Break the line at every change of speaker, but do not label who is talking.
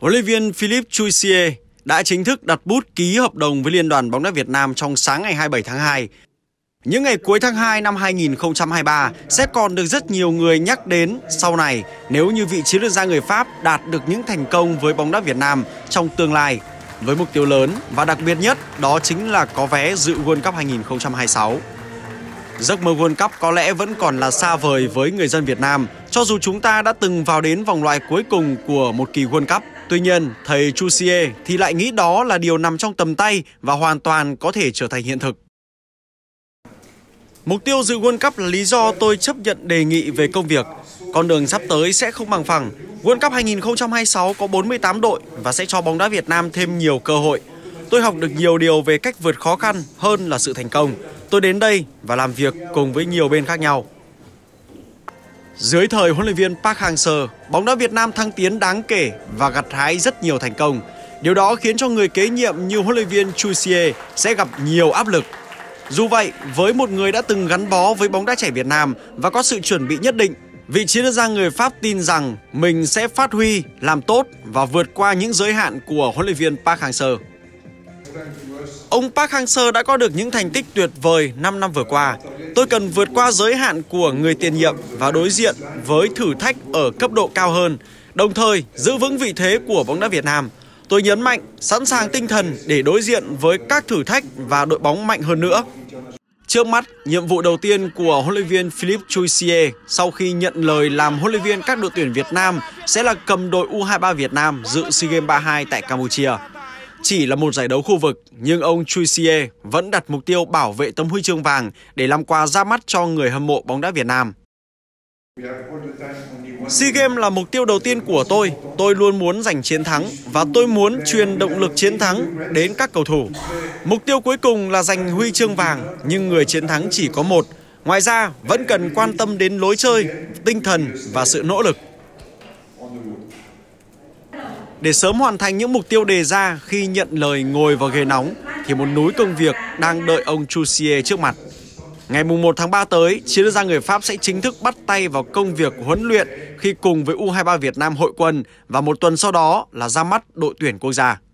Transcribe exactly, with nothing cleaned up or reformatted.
Huấn luyện viên Philippe Chuisier đã chính thức đặt bút ký hợp đồng với Liên đoàn bóng đá Việt Nam trong sáng ngày hai mươi bảy tháng hai. Những ngày cuối tháng hai năm hai nghìn không trăm hai mươi ba sẽ còn được rất nhiều người nhắc đến sau này nếu như vị chiến lược gia người Pháp đạt được những thành công với bóng đá Việt Nam trong tương lai, với mục tiêu lớn và đặc biệt nhất đó chính là có vé dự World Cup hai nghìn không trăm hai mươi sáu. Giấc mơ World Cup có lẽ vẫn còn là xa vời với người dân Việt Nam, cho dù chúng ta đã từng vào đến vòng loại cuối cùng của một kỳ World Cup. Tuy nhiên, thầy Chuisier thì lại nghĩ đó là điều nằm trong tầm tay và hoàn toàn có thể trở thành hiện thực. Mục tiêu dự World Cup là lý do tôi chấp nhận đề nghị về công việc. Con đường sắp tới sẽ không bằng phẳng. World Cup hai nghìn không trăm hai mươi sáu có bốn mươi tám đội và sẽ cho bóng đá Việt Nam thêm nhiều cơ hội. Tôi học được nhiều điều về cách vượt khó khăn hơn là sự thành công. Tôi đến đây và làm việc cùng với nhiều bên khác nhau. Dưới thời huấn luyện viên Park Hang-seo, bóng đá Việt Nam thăng tiến đáng kể và gặt hái rất nhiều thành công. Điều đó khiến cho người kế nhiệm như huấn luyện viên Chuisier sẽ gặp nhiều áp lực. Dù vậy, với một người đã từng gắn bó với bóng đá trẻ Việt Nam và có sự chuẩn bị nhất định, vị chiến lược gia người Pháp tin rằng mình sẽ phát huy, làm tốt và vượt qua những giới hạn của huấn luyện viên Park Hang-seo. Ông Park Hang-seo đã có được những thành tích tuyệt vời năm năm vừa qua. Tôi cần vượt qua giới hạn của người tiền nhiệm và đối diện với thử thách ở cấp độ cao hơn, đồng thời giữ vững vị thế của bóng đá Việt Nam. Tôi nhấn mạnh sẵn sàng tinh thần để đối diện với các thử thách và đội bóng mạnh hơn nữa. Trước mắt, nhiệm vụ đầu tiên của huấn luyện viên Philippe Chuisier sau khi nhận lời làm huấn luyện viên các đội tuyển Việt Nam sẽ là cầm đội U hai mươi ba Việt Nam dự SEA Games ba mươi hai tại Campuchia. Chỉ là một giải đấu khu vực, nhưng ông Chuisier vẫn đặt mục tiêu bảo vệ tấm huy chương vàng để làm quà ra mắt cho người hâm mộ bóng đá Việt Nam. SEA Games là mục tiêu đầu tiên của tôi. Tôi luôn muốn giành chiến thắng và tôi muốn truyền động lực chiến thắng đến các cầu thủ. Mục tiêu cuối cùng là giành huy chương vàng, nhưng người chiến thắng chỉ có một. Ngoài ra, vẫn cần quan tâm đến lối chơi, tinh thần và sự nỗ lực. Để sớm hoàn thành những mục tiêu đề ra khi nhận lời ngồi vào ghế nóng, thì một núi công việc đang đợi ông Chuisier trước mặt. Ngày mùng một tháng ba tới, chiến lược gia người Pháp sẽ chính thức bắt tay vào công việc huấn luyện khi cùng với U hai mươi ba Việt Nam hội quân và một tuần sau đó là ra mắt đội tuyển quốc gia.